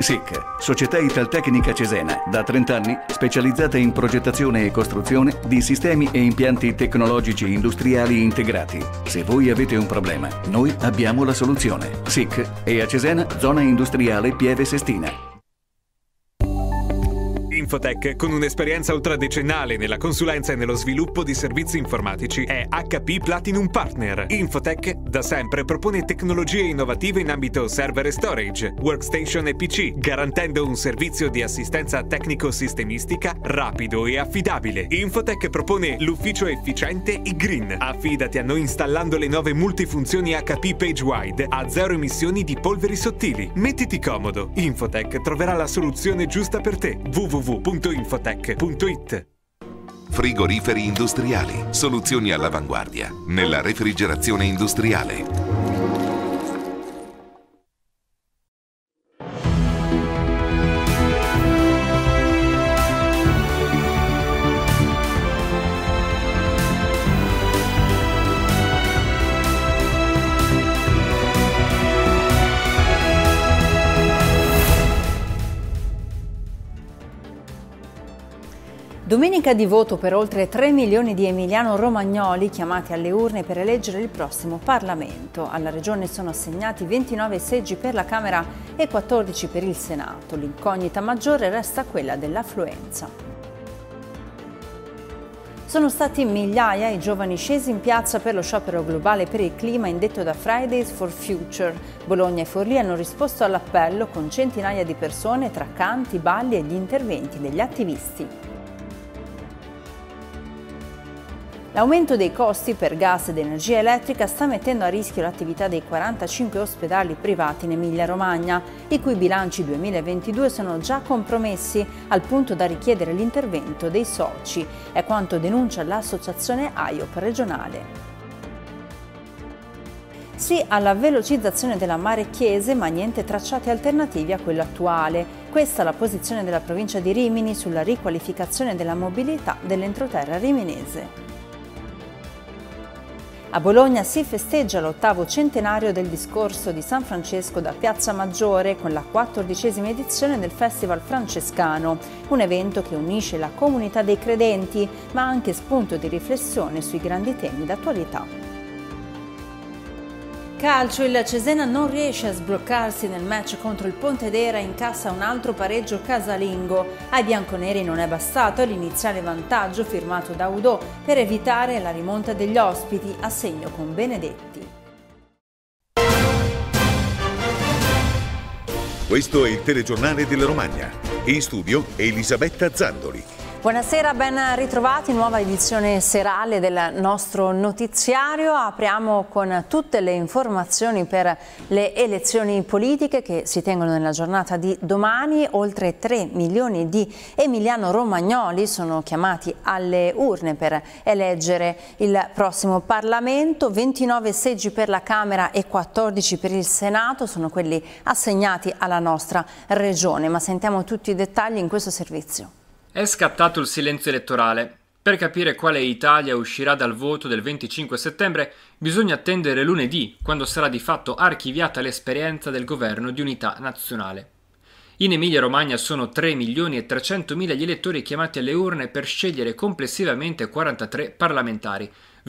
SIC, Società Italtecnica Cesena, da 30 anni specializzata in progettazione e costruzione di sistemi e impianti tecnologici industriali integrati. Se voi avete un problema, noi abbiamo la soluzione. SIC è a Cesena, zona industriale Pieve Sestina. Infotech, con un'esperienza ultradecennale nella consulenza e nello sviluppo di servizi informatici, è HP Platinum Partner. Infotech da sempre propone tecnologie innovative in ambito server e storage, workstation e PC, garantendo un servizio di assistenza tecnico-sistemistica rapido e affidabile. Infotech propone l'ufficio efficiente e-Green. Affidati a noi installando le nuove multifunzioni HP PageWide a zero emissioni di polveri sottili. Mettiti comodo. Infotech troverà la soluzione giusta per te. www.infotech.it. Frigoriferi industriali, soluzioni all'avanguardia nella refrigerazione industriale. Domenica di voto per oltre 3 milioni di emiliano-romagnoli chiamati alle urne per eleggere il prossimo Parlamento. Alla Regione sono assegnati 29 seggi per la Camera e 14 per il Senato. L'incognita maggiore resta quella dell'affluenza. Sono stati migliaia i giovani scesi in piazza per lo sciopero globale per il clima indetto da Fridays for Future. Bologna e Forlì hanno risposto all'appello con centinaia di persone tra canti, balli e gli interventi degli attivisti. L'aumento dei costi per gas ed energia elettrica sta mettendo a rischio l'attività dei 45 ospedali privati in Emilia-Romagna, i cui bilanci 2022 sono già compromessi al punto da richiedere l'intervento dei soci. È quanto denuncia l'associazione AIOP regionale. Sì alla velocizzazione della Marecchiese, ma niente tracciati alternativi a quello attuale. Questa è la posizione della provincia di Rimini sulla riqualificazione della mobilità dell'entroterra riminese. A Bologna si festeggia l'8° centenario del discorso di San Francesco da Piazza Maggiore con la 14ª edizione del Festival Francescano, un evento che unisce la comunità dei credenti, ma anche spunto di riflessione sui grandi temi d'attualità. Calcio, il Cesena non riesce a sbloccarsi nel match contro il Pontedera e incassa un altro pareggio casalingo. Ai bianconeri non è bastato l'iniziale vantaggio firmato da Udò per evitare la rimonta degli ospiti a segno con Benedetti. Questo è il telegiornale della Romagna. In studio Elisabetta Zandoli. Buonasera, ben ritrovati, nuova edizione serale del nostro notiziario. Apriamo con tutte le informazioni per le elezioni politiche che si tengono nella giornata di domani. Oltre 3 milioni di emiliano-romagnoli sono chiamati alle urne per eleggere il prossimo Parlamento. 29 seggi per la Camera e 14 per il Senato sono quelli assegnati alla nostra regione. Ma sentiamo tutti i dettagli in questo servizio. È scattato il silenzio elettorale. Per capire quale Italia uscirà dal voto del 25 settembre bisogna attendere lunedì, quando sarà di fatto archiviata l'esperienza del governo di unità nazionale. In Emilia-Romagna sono 3.300.000 gli elettori chiamati alle urne per scegliere complessivamente 43 parlamentari,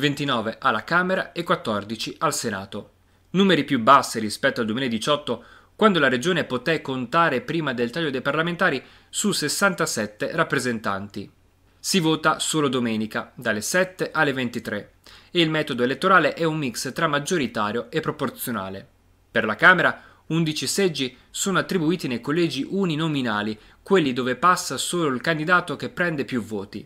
29 alla Camera e 14 al Senato. Numeri più bassi rispetto al 2018, quando la regione poté contare prima del taglio dei parlamentari su 67 rappresentanti. Si vota solo domenica, dalle 7 alle 23, e il metodo elettorale è un mix tra maggioritario e proporzionale. Per la Camera, 11 seggi sono attribuiti nei collegi uninominali, quelli dove passa solo il candidato che prende più voti.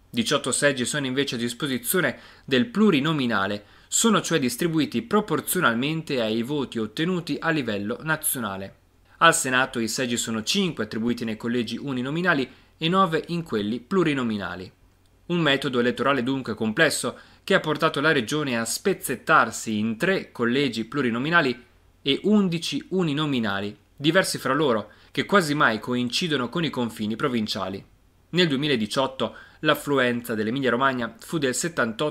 18 seggi sono invece a disposizione del plurinominale, sono cioè distribuiti proporzionalmente ai voti ottenuti a livello nazionale. Al Senato i seggi sono 5 attribuiti nei collegi uninominali e 9 in quelli plurinominali. Un metodo elettorale dunque complesso che ha portato la regione a spezzettarsi in 3 collegi plurinominali e 11 uninominali, diversi fra loro, che quasi mai coincidono con i confini provinciali. Nel 2018 l'affluenza dell'Emilia-Romagna fu del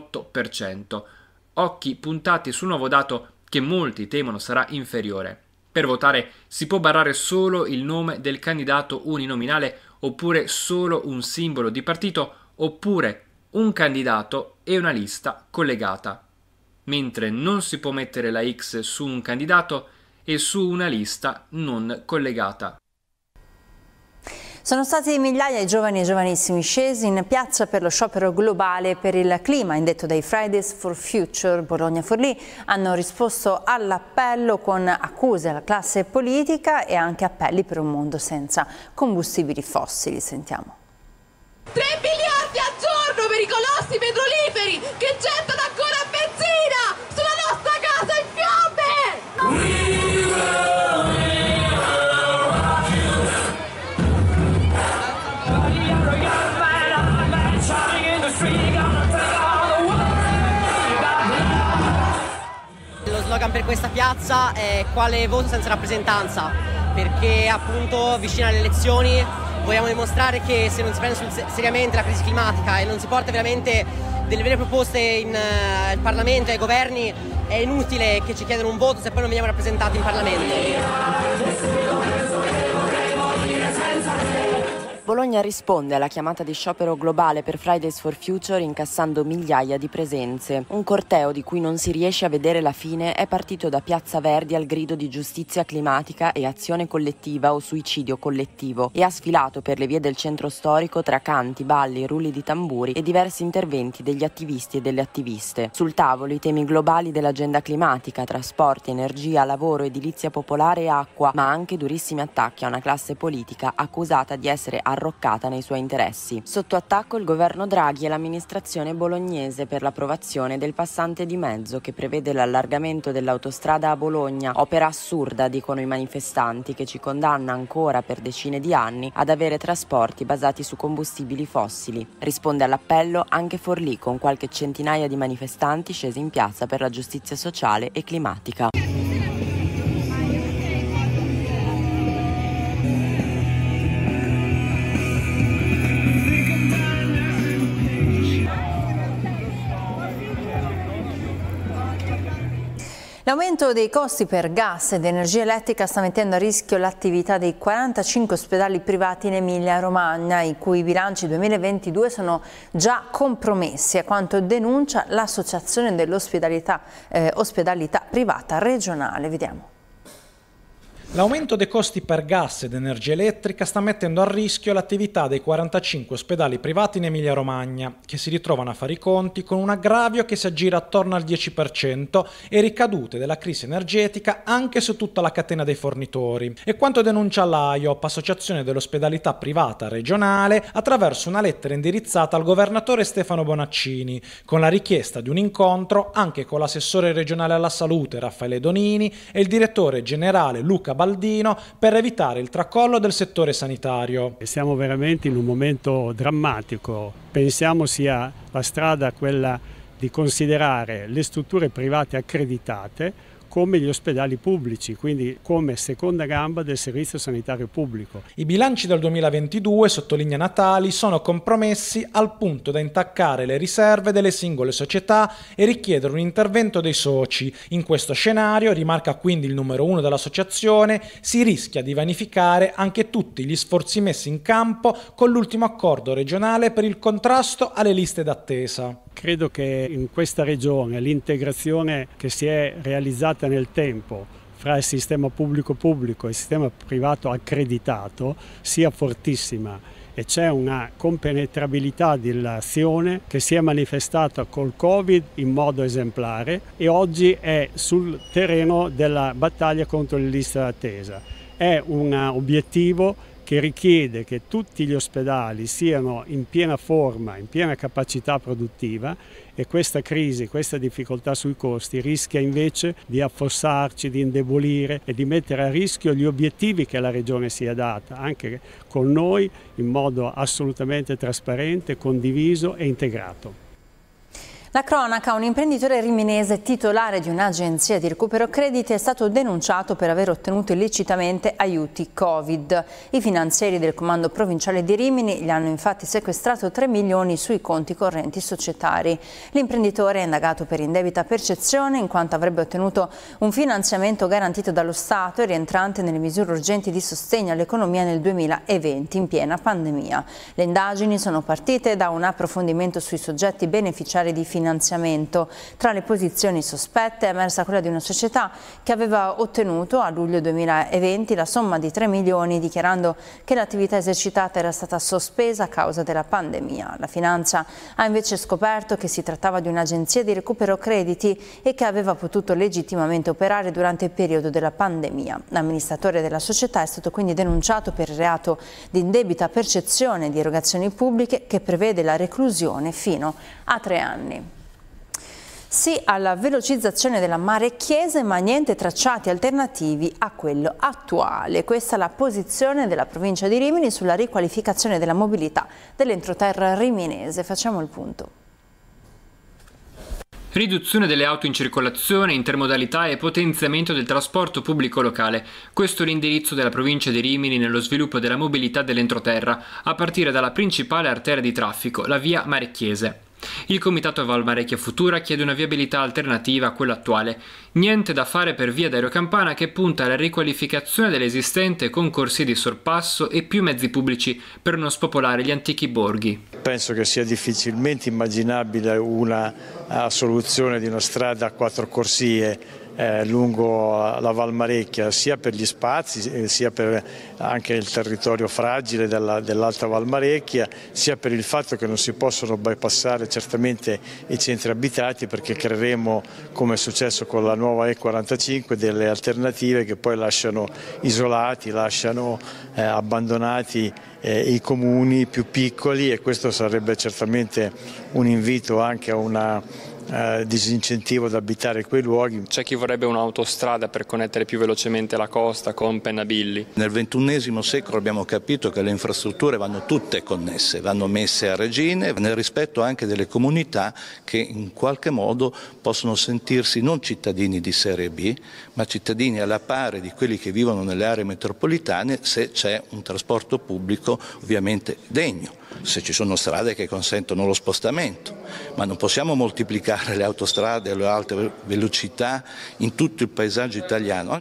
78%, occhi puntati sul nuovo dato che molti temono sarà inferiore. Per votare si può barrare solo il nome del candidato uninominale oppure solo un simbolo di partito oppure un candidato e una lista collegata, mentre non si può mettere la X su un candidato e su una lista non collegata. Sono stati migliaia di giovani e giovanissimi scesi in piazza per lo sciopero globale per il clima, indetto dai Fridays for Future. Bologna-Forlì hanno risposto all'appello con accuse alla classe politica e anche appelli per un mondo senza combustibili fossili. Sentiamo. 3 miliardi al giorno per i colossi petroliferi che gettano ancora benzina sulla nostra casa in fiamme! Lo slogan per questa piazza è "Quale voto senza rappresentanza", perché appunto vicino alle elezioni vogliamo dimostrare che se non si prende seriamente la crisi climatica e non si porta veramente delle vere proposte in Parlamento e ai governi, è inutile che ci chiedano un voto se poi non veniamo rappresentati in Parlamento. Bologna risponde alla chiamata di sciopero globale per Fridays for Future incassando migliaia di presenze. Un corteo di cui non si riesce a vedere la fine è partito da Piazza Verdi al grido di giustizia climatica e azione collettiva o suicidio collettivo e ha sfilato per le vie del centro storico tra canti, balli, rulli di tamburi e diversi interventi degli attivisti e delle attiviste. Sul tavolo i temi globali dell'agenda climatica, trasporti, energia, lavoro, edilizia popolare e acqua, ma anche durissimi attacchi a una classe politica accusata di essere arroccata nei suoi interessi. Sotto attacco il governo Draghi e l'amministrazione bolognese per l'approvazione del passante di mezzo che prevede l'allargamento dell'autostrada a Bologna, opera assurda, dicono i manifestanti, che ci condanna ancora per decine di anni ad avere trasporti basati su combustibili fossili. Risponde all'appello anche Forlì, con qualche centinaia di manifestanti scesi in piazza per la giustizia sociale e climatica. L'aumento dei costi per gas ed energia elettrica sta mettendo a rischio l'attività dei 45 ospedali privati in Emilia-Romagna, i cui bilanci 2022 sono già compromessi, a quanto denuncia l'Associazione dell'Ospedalità Privata Regionale. Vediamo. L'aumento dei costi per gas ed energia elettrica sta mettendo a rischio l'attività dei 45 ospedali privati in Emilia-Romagna, che si ritrovano a fare i conti con un aggravio che si aggira attorno al 10% e ricadute della crisi energetica anche su tutta la catena dei fornitori. E quanto denuncia l'AIOP, Associazione dell'Ospedalità Privata Regionale, attraverso una lettera indirizzata al governatore Stefano Bonaccini, con la richiesta di un incontro anche con l'assessore regionale alla salute Raffaele Donini e il direttore generale Luca Baldino per evitare il tracollo del settore sanitario. Siamo veramente in un momento drammatico. Pensiamo sia la strada quella di considerare le strutture private accreditate come gli ospedali pubblici, quindi come seconda gamba del servizio sanitario pubblico. I bilanci del 2022, sottolinea Natali, sono compromessi al punto da intaccare le riserve delle singole società e richiedere un intervento dei soci. In questo scenario, rimarca quindi il numero 1 dell'associazione, si rischia di vanificare anche tutti gli sforzi messi in campo con l'ultimo accordo regionale per il contrasto alle liste d'attesa. Credo che in questa regione l'integrazione che si è realizzata nel tempo fra il sistema pubblico-pubblico e il sistema privato accreditato sia fortissima e c'è una compenetrabilità dell'azione che si è manifestata col Covid in modo esemplare e oggi è sul terreno della battaglia contro le liste d'attesa. È un obiettivo che richiede che tutti gli ospedali siano in piena forma, in piena capacità produttiva e questa crisi, questa difficoltà sui costi rischia invece di affossarci, di indebolire e di mettere a rischio gli obiettivi che la Regione si è data, anche con noi in modo assolutamente trasparente, condiviso e integrato. La cronaca: un imprenditore riminese titolare di un'agenzia di recupero crediti è stato denunciato per aver ottenuto illecitamente aiuti Covid. I finanzieri del Comando Provinciale di Rimini gli hanno infatti sequestrato 3 milioni sui conti correnti societari. L'imprenditore è indagato per indebita percezione in quanto avrebbe ottenuto un finanziamento garantito dallo Stato e rientrante nelle misure urgenti di sostegno all'economia nel 2020 in piena pandemia. Le indagini sono partite da un approfondimento sui soggetti beneficiari di finanziamento. Tra le posizioni sospette è emersa quella di una società che aveva ottenuto a luglio 2020 la somma di 3 milioni dichiarando che l'attività esercitata era stata sospesa a causa della pandemia. La Finanza ha invece scoperto che si trattava di un'agenzia di recupero crediti e che aveva potuto legittimamente operare durante il periodo della pandemia. L'amministratore della società è stato quindi denunciato per il reato di indebita percezione di erogazioni pubbliche che prevede la reclusione fino a 3 anni. Sì alla velocizzazione della Marecchiese, ma niente tracciati alternativi a quello attuale. Questa è la posizione della provincia di Rimini sulla riqualificazione della mobilità dell'entroterra riminese. Facciamo il punto. Riduzione delle auto in circolazione, intermodalità e potenziamento del trasporto pubblico locale. Questo è l'indirizzo della provincia di Rimini nello sviluppo della mobilità dell'entroterra, a partire dalla principale arteria di traffico, la via Marecchiese. Il Comitato Valmarecchia Futura chiede una viabilità alternativa a quella attuale. Niente da fare per via d'Aero Campana, che punta alla riqualificazione dell'esistente con corsie di sorpasso e più mezzi pubblici per non spopolare gli antichi borghi. Penso che sia difficilmente immaginabile una soluzione di una strada a 4 corsie lungo la Valmarecchia, sia per gli spazi, sia per anche il territorio fragile dell'Alta Valmarecchia, sia per il fatto che non si possono bypassare certamente i centri abitati, perché creeremo, come è successo con la nuova E45, delle alternative che poi lasciano isolati, lasciano abbandonati i comuni più piccoli, e questo sarebbe certamente un invito anche a una disincentivo ad abitare quei luoghi. C'è chi vorrebbe un'autostrada per connettere più velocemente la costa con Pennabilli. Nel XXI secolo abbiamo capito che le infrastrutture vanno tutte connesse, vanno messe a regime, nel rispetto anche delle comunità che in qualche modo possono sentirsi non cittadini di serie B, ma cittadini alla pari di quelli che vivono nelle aree metropolitane, se c'è un trasporto pubblico ovviamente degno, se ci sono strade che consentono lo spostamento, ma non possiamo moltiplicare le autostrade e le alte velocità in tutto il paesaggio italiano.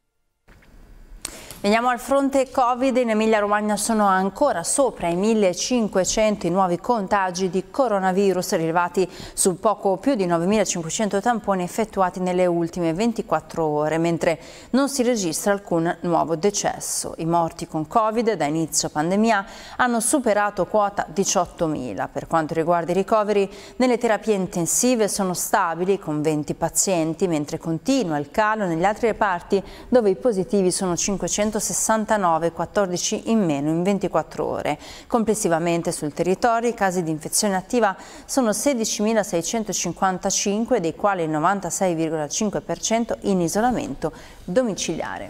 Veniamo al fronte Covid. In Emilia-Romagna sono ancora sopra i 1.500 i nuovi contagi di coronavirus rilevati su poco più di 9.500 tamponi effettuati nelle ultime 24 ore, mentre non si registra alcun nuovo decesso. I morti con Covid da inizio pandemia hanno superato quota 18.000. Per quanto riguarda i ricoveri, nelle terapie intensive sono stabili con 20 pazienti, mentre continua il calo negli altri reparti dove i positivi sono 569, 14 in meno in 24 ore. Complessivamente sul territorio i casi di infezione attiva sono 16.655, dei quali il 96,5% in isolamento domiciliare.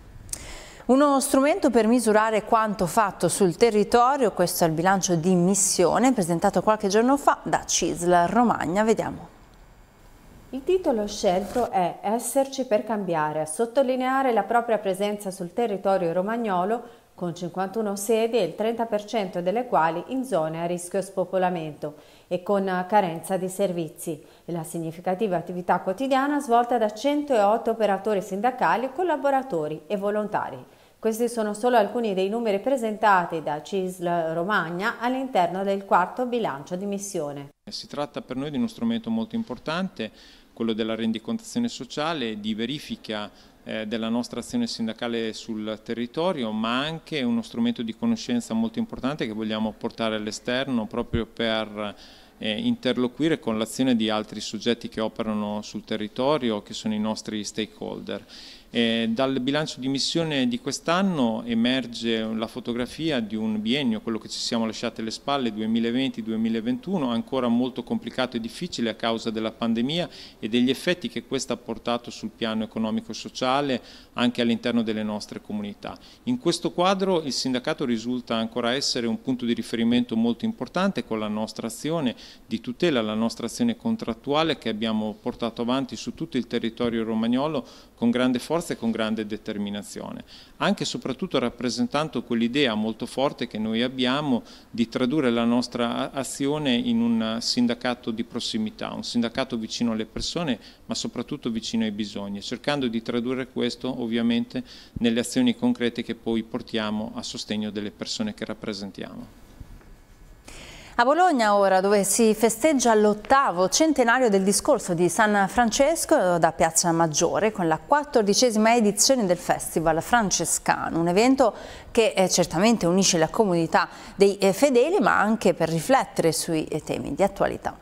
Uno strumento per misurare quanto fatto sul territorio, questo è il bilancio di missione presentato qualche giorno fa da CISL Romagna. Vediamo. Il titolo scelto è Esserci per cambiare, a sottolineare la propria presenza sul territorio romagnolo con 51 sedi e il 30% delle quali in zone a rischio spopolamento e con carenza di servizi, e la significativa attività quotidiana svolta da 108 operatori sindacali, collaboratori e volontari. Questi sono solo alcuni dei numeri presentati da CISL Romagna all'interno del quarto bilancio di missione. Si tratta per noi di uno strumento molto importante, quello della rendicontazione sociale, di verifica della nostra azione sindacale sul territorio, ma anche uno strumento di conoscenza molto importante che vogliamo portare all'esterno proprio per interloquire con l'azione di altri soggetti che operano sul territorio, che sono i nostri stakeholder. Dal bilancio di missione di quest'anno emerge la fotografia di un biennio, quello che ci siamo lasciati alle spalle, 2020-2021, ancora molto complicato e difficile a causa della pandemia e degli effetti che questa ha portato sul piano economico-sociale anche all'interno delle nostre comunità. In questo quadro il sindacato risulta ancora essere un punto di riferimento molto importante con la nostra azione di tutela, la nostra azione contrattuale che abbiamo portato avanti su tutto il territorio romagnolo con grande forza e con grande determinazione, anche e soprattutto rappresentando quell'idea molto forte che noi abbiamo di tradurre la nostra azione in un sindacato di prossimità, un sindacato vicino alle persone ma soprattutto vicino ai bisogni, cercando di tradurre questo ovviamente nelle azioni concrete che poi portiamo a sostegno delle persone che rappresentiamo. A Bologna ora, dove si festeggia l'8° centenario del discorso di San Francesco da Piazza Maggiore con la 14ª edizione del Festival Francescano, un evento che certamente unisce la comunità dei fedeli ma anche per riflettere sui temi di attualità.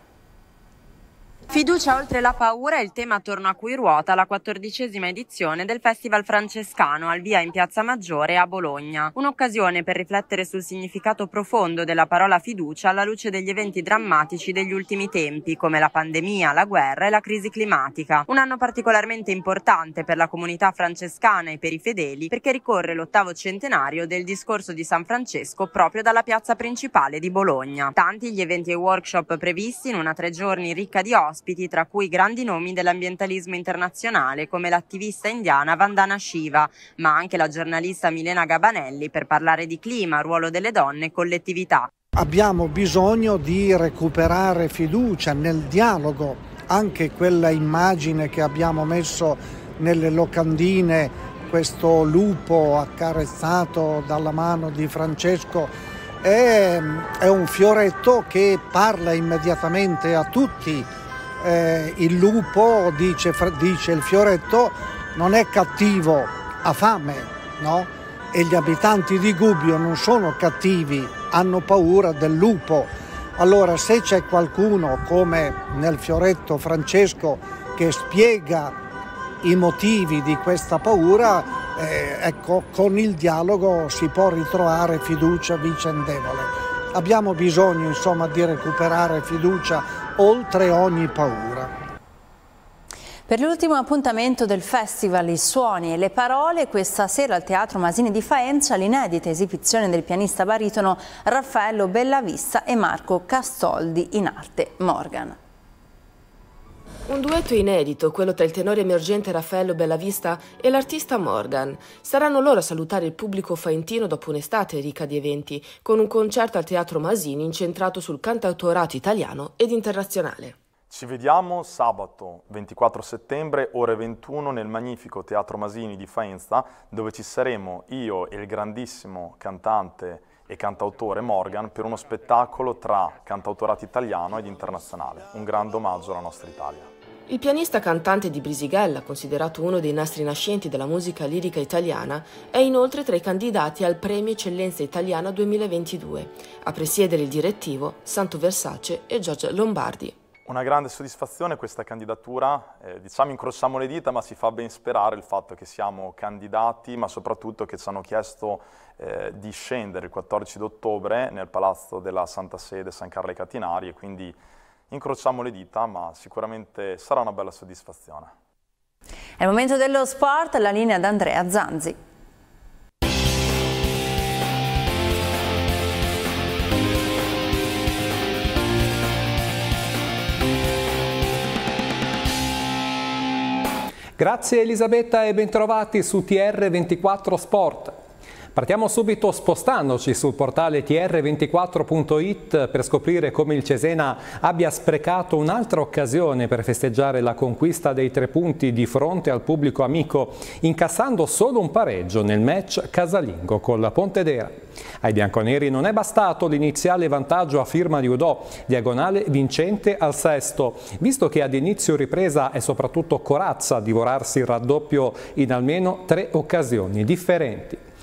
Fiducia oltre la paura è il tema attorno a cui ruota la 14ª edizione del Festival Francescano al via in Piazza Maggiore a Bologna. Un'occasione per riflettere sul significato profondo della parola fiducia alla luce degli eventi drammatici degli ultimi tempi, come la pandemia, la guerra e la crisi climatica. Un anno particolarmente importante per la comunità francescana e per i fedeli, perché ricorre l'8° centenario del discorso di San Francesco proprio dalla piazza principale di Bologna. Tanti gli eventi e workshop previsti in una 3 giorni ricca di ospiti, tra cui grandi nomi dell'ambientalismo internazionale come l'attivista indiana Vandana Shiva, ma anche la giornalista Milena Gabanelli per parlare di clima, ruolo delle donne e collettività. Abbiamo bisogno di recuperare fiducia nel dialogo, anche quella immagine che abbiamo messo nelle locandine, questo lupo accarezzato dalla mano di Francesco, è un fioretto che parla immediatamente a tutti. Il lupo, dice il fioretto, non è cattivo, ha fame, no? E gli abitanti di Gubbio non sono cattivi, hanno paura del lupo. Allora se c'è qualcuno come nel fioretto Francesco che spiega i motivi di questa paura, ecco, con il dialogo si può ritrovare fiducia vicendevole. Abbiamo bisogno insomma di recuperare fiducia oltre ogni paura. Per l'ultimo appuntamento del festival I suoni e le parole, questa sera al Teatro Masini di Faenza l'inedita esibizione del pianista baritono Raffaello Bellavista e Marco Castoldi in arte Morgan. Un duetto inedito, quello tra il tenore emergente Raffaello Bellavista e l'artista Morgan. Saranno loro a salutare il pubblico faentino dopo un'estate ricca di eventi, con un concerto al Teatro Masini incentrato sul cantautorato italiano ed internazionale. Ci vediamo sabato 24 settembre, ore 21, nel magnifico Teatro Masini di Faenza, dove ci saremo io e il grandissimo cantante e cantautore Morgan per uno spettacolo tra cantautorato italiano ed internazionale. Un grande omaggio alla nostra Italia. Il pianista cantante di Brisighella, considerato uno dei nastri nascenti della musica lirica italiana, è inoltre tra i candidati al Premio Eccellenza Italiana 2022. A presiedere il direttivo Santo Versace e Giorgio Lombardi. Una grande soddisfazione questa candidatura, diciamo incrociamo le dita, ma ci fa ben sperare il fatto che siamo candidati, ma soprattutto che ci hanno chiesto di scendere il 14 ottobre nel Palazzo della Santa Sede San Carlo ai Catinari, e quindi incrociamo le dita, ma sicuramente sarà una bella soddisfazione. È il momento dello sport, la linea ad Andrea Zanzi. Grazie Elisabetta e bentrovati su TR24 Sport. Partiamo subito spostandoci sul portale tr24.it per scoprire come il Cesena abbia sprecato un'altra occasione per festeggiare la conquista dei 3 punti di fronte al pubblico amico, incassando solo un pareggio nel match casalingo con la Pontedera. Ai bianconeri non è bastato l'iniziale vantaggio a firma di Udò, diagonale vincente al 6°, visto che ad inizio ripresa è soprattutto Corazza a divorarsi il raddoppio in almeno 3 occasioni differenti.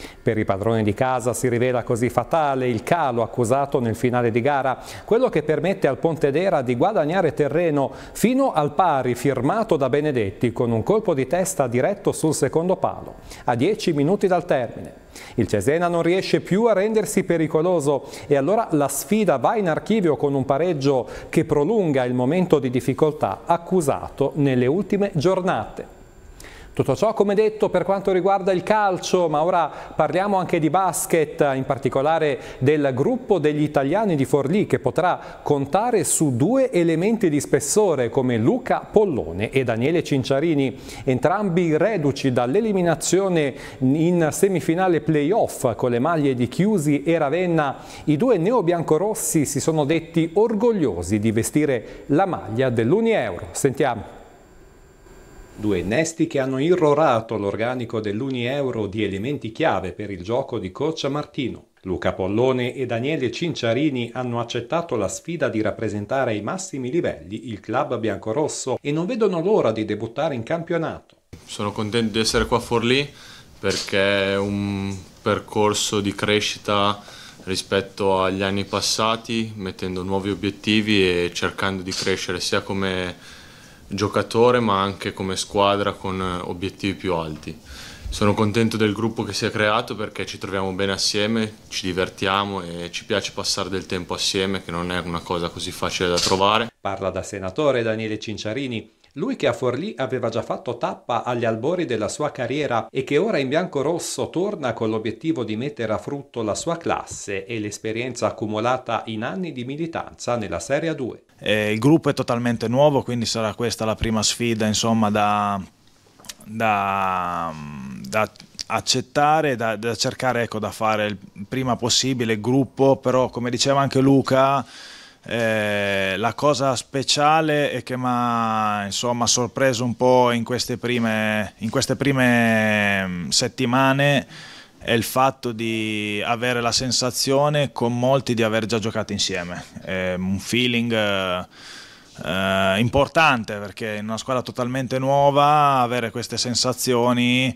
Per i padroni di casa si rivela così fatale il calo accusato nel finale di gara, quello che permette al Pontedera di guadagnare terreno fino al pari firmato da Benedetti con un colpo di testa diretto sul secondo palo, a 10 minuti dal termine. Il Cesena non riesce più a rendersi pericoloso e allora la sfida va in archivio con un pareggio che prolunga il momento di difficoltà accusato nelle ultime giornate. Tutto ciò, come detto, per quanto riguarda il calcio, ma ora parliamo anche di basket, in particolare del gruppo degli italiani di Forlì, che potrà contare su due elementi di spessore come Luca Pollone e Daniele Cinciarini, entrambi reduci dall'eliminazione in semifinale playoff con le maglie di Chiusi e Ravenna. I due neobiancorossi si sono detti orgogliosi di vestire la maglia dell'Unieuro. Sentiamo. Due innesti che hanno irrorato l'organico dell'Unieuro di elementi chiave per il gioco di coach Martino. Luca Pollone e Daniele Cinciarini hanno accettato la sfida di rappresentare ai massimi livelli il club biancorosso e non vedono l'ora di debuttare in campionato. Sono contento di essere qua a Forlì perché è un percorso di crescita rispetto agli anni passati, mettendo nuovi obiettivi e cercando di crescere sia come giocatore ma anche come squadra con obiettivi più alti. Sono contento del gruppo che si è creato perché ci troviamo bene assieme, ci divertiamo e ci piace passare del tempo assieme, che non è una cosa così facile da trovare. Parla da senatore Daniele Cinciarini, lui che a Forlì aveva già fatto tappa agli albori della sua carriera e che ora in biancorosso torna con l'obiettivo di mettere a frutto la sua classe e l'esperienza accumulata in anni di militanza nella Serie 2. Il gruppo è totalmente nuovo, quindi sarà questa la prima sfida, insomma, da accettare, da cercare, ecco, da fare il prima possibile il gruppo. Però, come diceva anche Luca, la cosa speciale è che mi ha sorpreso un po' in queste prime settimane è il fatto di avere la sensazione con molti di aver già giocato insieme. È un feeling importante, perché in una squadra totalmente nuova avere queste sensazioni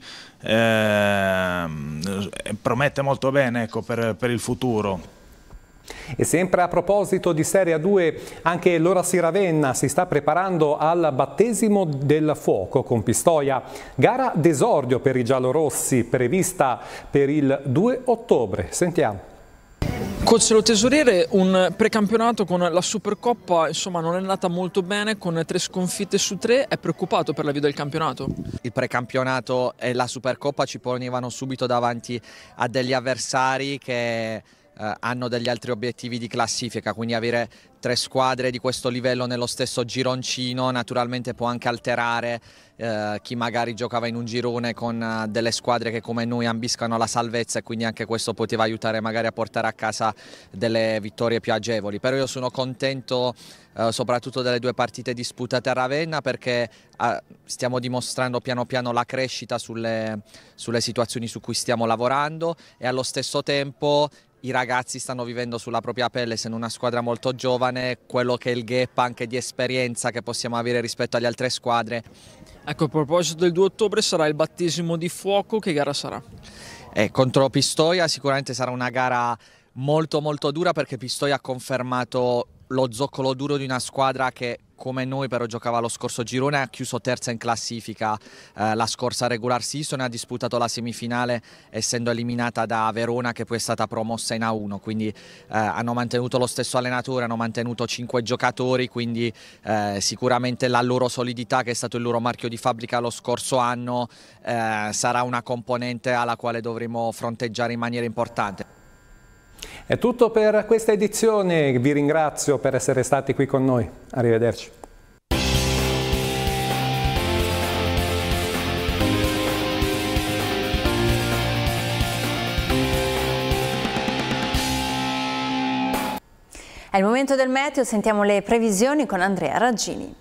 promette molto bene, ecco, per il futuro. E sempre a proposito di Serie 2, anche l'Orasi Ravenna si sta preparando al battesimo del fuoco con Pistoia. Gara d'esordio per i giallorossi prevista per il 2 ottobre. Sentiamo. Coach, lo tesoriere, un precampionato con la Supercoppa, insomma, non è andata molto bene, con 3 sconfitte su 3, è preoccupato per l'avvio del campionato? Il precampionato e la Supercoppa ci ponevano subito davanti a degli avversari che hanno degli altri obiettivi di classifica, quindi avere 3 squadre di questo livello nello stesso gironcino naturalmente può anche alterare chi magari giocava in un girone con delle squadre che come noi ambiscano alla salvezza, e quindi anche questo poteva aiutare magari a portare a casa delle vittorie più agevoli. Però io sono contento soprattutto delle 2 partite disputate a Ravenna, perché stiamo dimostrando piano piano la crescita sulle situazioni su cui stiamo lavorando, e allo stesso tempo i ragazzi stanno vivendo sulla propria pelle, essendo una squadra molto giovane, quello che è il gap anche di esperienza che possiamo avere rispetto alle altre squadre. Ecco, a proposito del 2 ottobre sarà il battesimo di fuoco, che gara sarà? Contro Pistoia sicuramente sarà una gara molto molto dura, perché Pistoia ha confermato lo zoccolo duro di una squadra che come noi però giocava lo scorso girone, ha chiuso terza in classifica la scorsa regular season, ha disputato la semifinale essendo eliminata da Verona, che poi è stata promossa in A1, quindi hanno mantenuto lo stesso allenatore, hanno mantenuto 5 giocatori, quindi sicuramente la loro solidità, che è stato il loro marchio di fabbrica lo scorso anno, sarà una componente alla quale dovremo fronteggiare in maniera importante. È tutto per questa edizione, vi ringrazio per essere stati qui con noi, arrivederci. È il momento del meteo, sentiamo le previsioni con Andrea Raggini.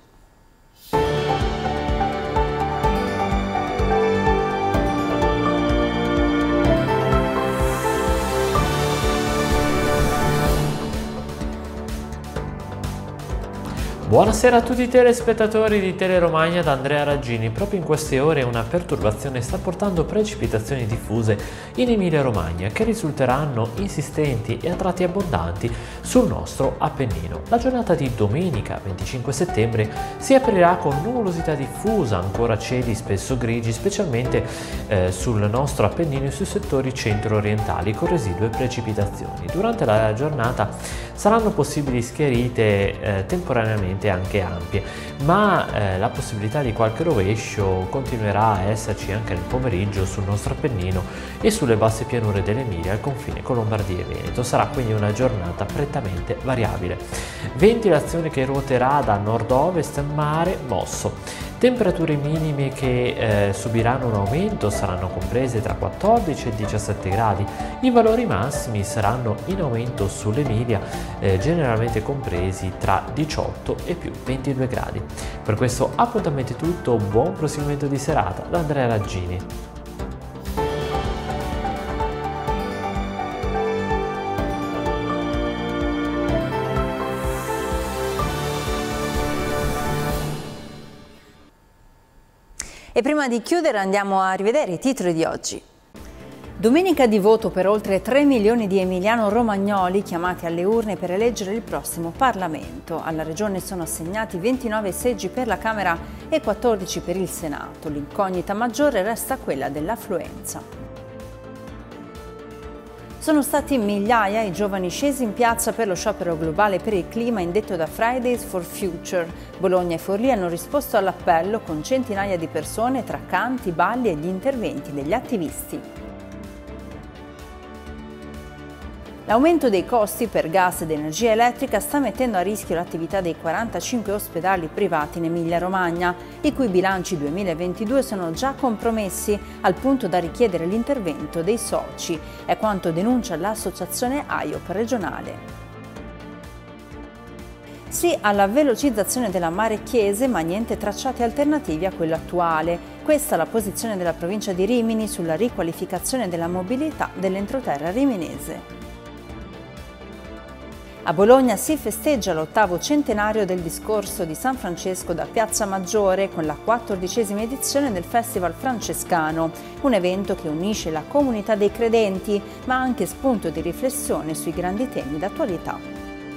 Buonasera a tutti i telespettatori di Teleromagna da Andrea Raggini. Proprio in queste ore una perturbazione sta portando precipitazioni diffuse in Emilia-Romagna che risulteranno insistenti e a tratti abbondanti sul nostro Appennino. La giornata di domenica 25 settembre si aprirà con nuvolosità diffusa, ancora cieli spesso grigi, specialmente sul nostro Appennino e sui settori centro-orientali con residue precipitazioni. Durante la giornata saranno possibili schiarite temporaneamente anche ampie, ma la possibilità di qualche rovescio continuerà a esserci anche nel pomeriggio sul nostro Appennino e sulle basse pianure dell'Emilia al confine con Lombardia e Veneto. Sarà quindi una giornata prettamente variabile. Ventilazione che ruoterà da nord-ovest, mare mosso. Temperature minime che subiranno un aumento, saranno comprese tra 14 e 17 gradi. I valori massimi saranno in aumento sull'Emilia, generalmente compresi tra 18 e più 22 gradi. Per questo appuntamento è tutto, buon proseguimento di serata da Andrea Raggini. E prima di chiudere andiamo a rivedere i titoli di oggi. Domenica di voto per oltre 3 milioni di emiliano-romagnoli chiamati alle urne per eleggere il prossimo Parlamento. Alla Regione sono assegnati 29 seggi per la Camera e 14 per il Senato. L'incognita maggiore resta quella dell'affluenza. Sono stati migliaia i giovani scesi in piazza per lo sciopero globale per il clima indetto da Fridays for Future. Bologna e Forlì hanno risposto all'appello con centinaia di persone tra canti, balli e gli interventi degli attivisti. L'aumento dei costi per gas ed energia elettrica sta mettendo a rischio l'attività dei 45 ospedali privati in Emilia-Romagna, i cui bilanci 2022 sono già compromessi al punto da richiedere l'intervento dei soci. È quanto denuncia l'associazione AIOP regionale. Sì alla velocizzazione della Marecchiese, ma niente tracciati alternativi a quello attuale. Questa è la posizione della provincia di Rimini sulla riqualificazione della mobilità dell'entroterra riminese. A Bologna si festeggia l'8° centenario del discorso di San Francesco da Piazza Maggiore con la 14ª edizione del Festival Francescano, un evento che unisce la comunità dei credenti, ma anche spunto di riflessione sui grandi temi d'attualità.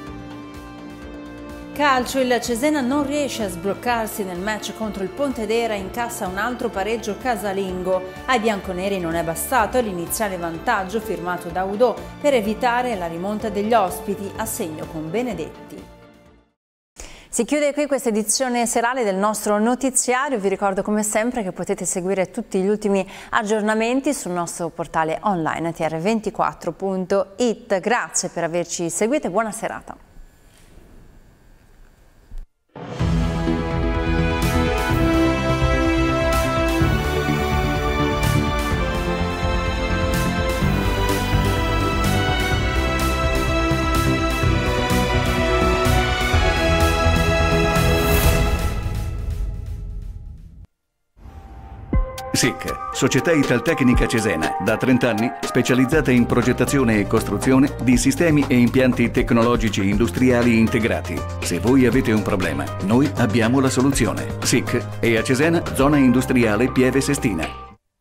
Calcio, il Cesena non riesce a sbloccarsi nel match contro il Pontedera e incassa un altro pareggio casalingo. Ai bianconeri non è bastato l'iniziale vantaggio firmato da Udò per evitare la rimonta degli ospiti a segno con Benedetti. Si chiude qui questa edizione serale del nostro notiziario. Vi ricordo come sempre che potete seguire tutti gli ultimi aggiornamenti sul nostro portale online tr24.it. Grazie per averci seguito e buona serata. SIC, Società Italtecnica Cesena, da 30 anni specializzata in progettazione e costruzione di sistemi e impianti tecnologici industriali integrati. Se voi avete un problema, noi abbiamo la soluzione. SIC è a Cesena, zona industriale Pieve Sestina.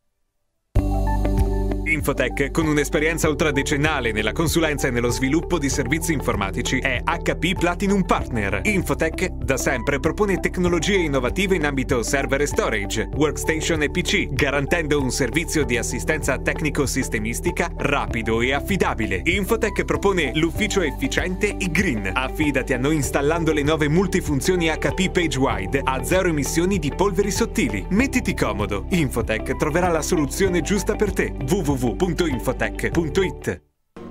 Infotech, con un'esperienza ultradecennale nella consulenza e nello sviluppo di servizi informatici, è HP Platinum Partner. Infotech da sempre propone tecnologie innovative in ambito server e storage, workstation e PC, garantendo un servizio di assistenza tecnico-sistemistica rapido e affidabile. Infotech propone l'ufficio efficiente iGreen. Affidati a noi installando le nuove multifunzioni HP PageWide a 0 emissioni di polveri sottili. Mettiti comodo. Infotech troverà la soluzione giusta per te. www.infotech.it.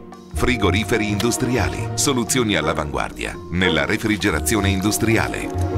Frigoriferi industriali, soluzioni all'avanguardia nella refrigerazione industriale.